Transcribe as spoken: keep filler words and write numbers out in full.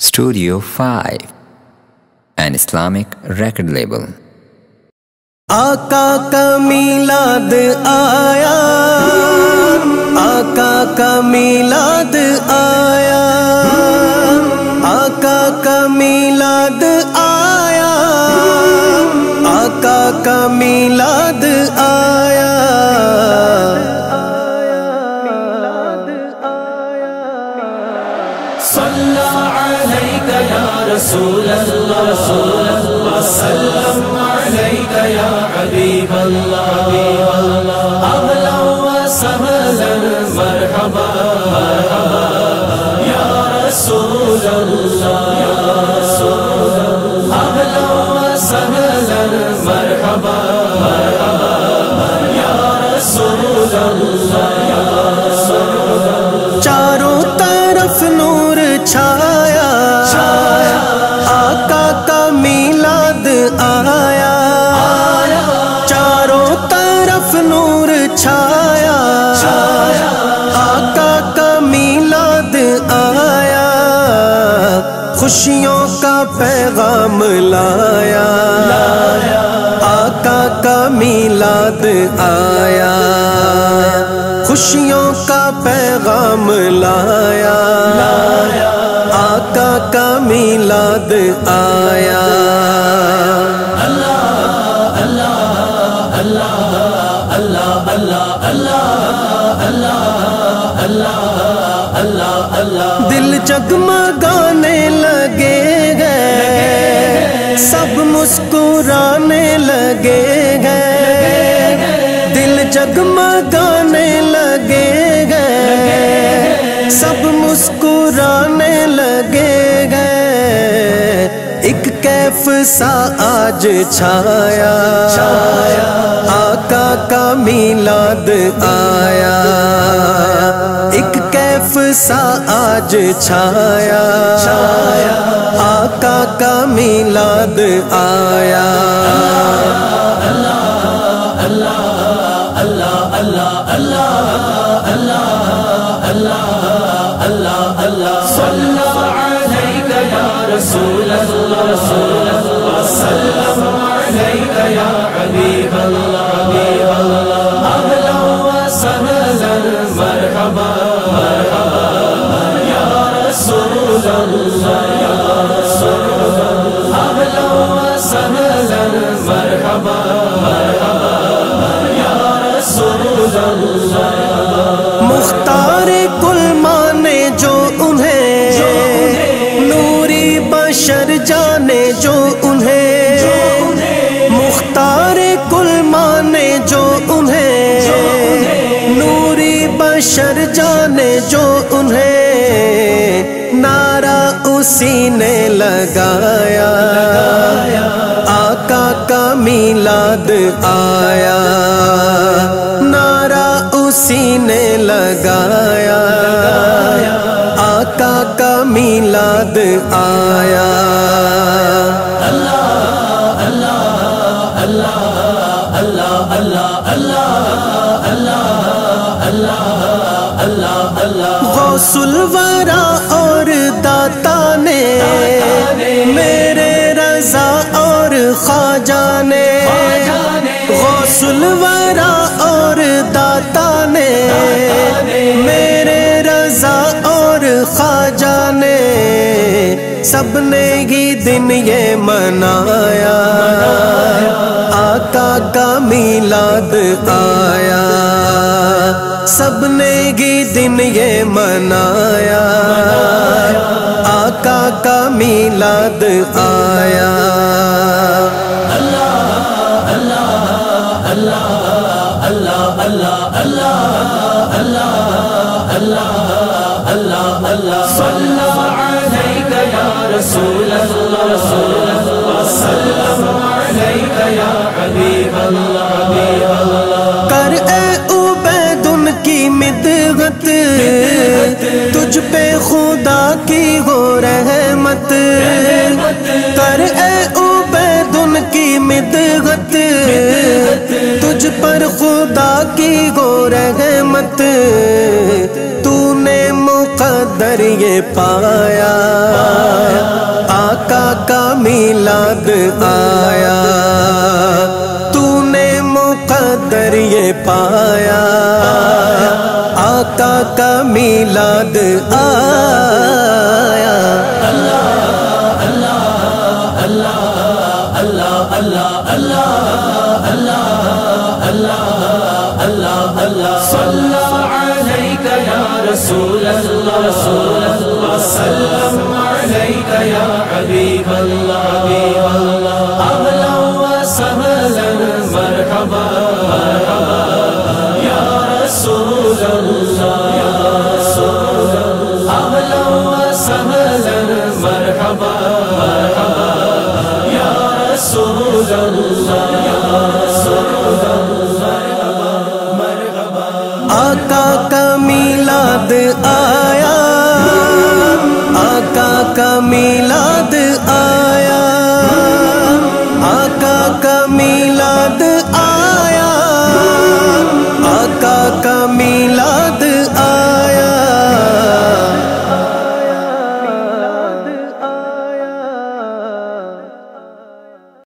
Studio five, an Islamic record label. آقا کا میلاد آیا، آقا کا میلاد آیا، آقا کا میلاد آیا، آقا کا میلاد آیا۔ صلی علیک یا رسول اللہ، وسلم علیک یا حبیب اللہ، اہلا وسہلا مرحبا یا رسول اللہ، اہلا وسہلا مرحبا یا رسول اللہ۔ چاروں طرف نور چھایا، آقا کا میلاد آیا، چاروں طرف نور چھایا، آقا کا میلاد آیا، خوشیوں کا پیغام لایا، آقا کا میلاد آیا، خوشیوں کا پیغام لایا، آقا کا میلاد آیا۔ اللہ اللہ اللہ اللہ اللہ اللہ اللہ اللہ اللہ، دل جگمگانے لگے گئے، سب مسکرانے لگے گئے، دل جگمگانے لگے گئے، سب مسکرانے لگے گئے، ایک کیف سا آج چھایا، آقا کا میلاد آیا، ایک کیف سا آج چھایا، آقا کا میلاد آیا۔ اللہ اللہ اللہ اللہ اللہ اللہ اللہ، صلی علیک یا رسول اللہ، وسلم علیک یا حبیب اللہ، اہلا وسہلا مرحبا یا رسول اللہ، اہلا وسہلا مرحبا یا رسول اللہ۔ مختار کل مانے جو انہیں، نوری بشر جانے جو انہیں، مختار کل مانے جو انہیں، نوری بشر جانے جو انہیں، نعرہ اسی نے لگایا، آقا کا میلاد آیا، نعرہ اسی نے لگایا، آقا کا میلاد آیا۔ اللہ اللہ اللہ اللہ اللہ اللہ اللہ اللہ اللہ، غوث الورا اور داتا نے، میرے رضا اور خواجہ نے، غوث الورا اور داتا نے، میرے رضا اور خواجہ نے، سب نے ہی دن یہ منایا، آقا کا میلاد آیا، سب نے ہی دن یہ منایا، آقا کا میلاد آیا۔ اللہ اللہ اللہ اللہ اللہ اللہ اللہ اللہ اللہ، صلی علیک یا رسول اللہ، وسلم علیک یا حبیب اللہ، کر اے عبید ان کی مدحت، تجھ پہ خدا کی ہو رحمت، کر اے عبید ان کی مدحت، تجھ پر خدا کی ہو رحمت، تو نے مقدر یہ پایا، میلاد آیا، تو نے مقدر یہ پایا، آقا کا میلاد آیا۔ اللہ اللہ اللہ اللہ اللہ اللہ اللہ اللہ اللہ اللہ صلی علیک یا رسول اللہ رسول اللہ سلم علیک یا حبیب اللہ حبیب اللہ اهلا وسهلا مرحبا مرحبا یا رسول اللہ یا رسول اللہ اهلا وسهلا مرحبا مرحبا یا رسول اللہ یا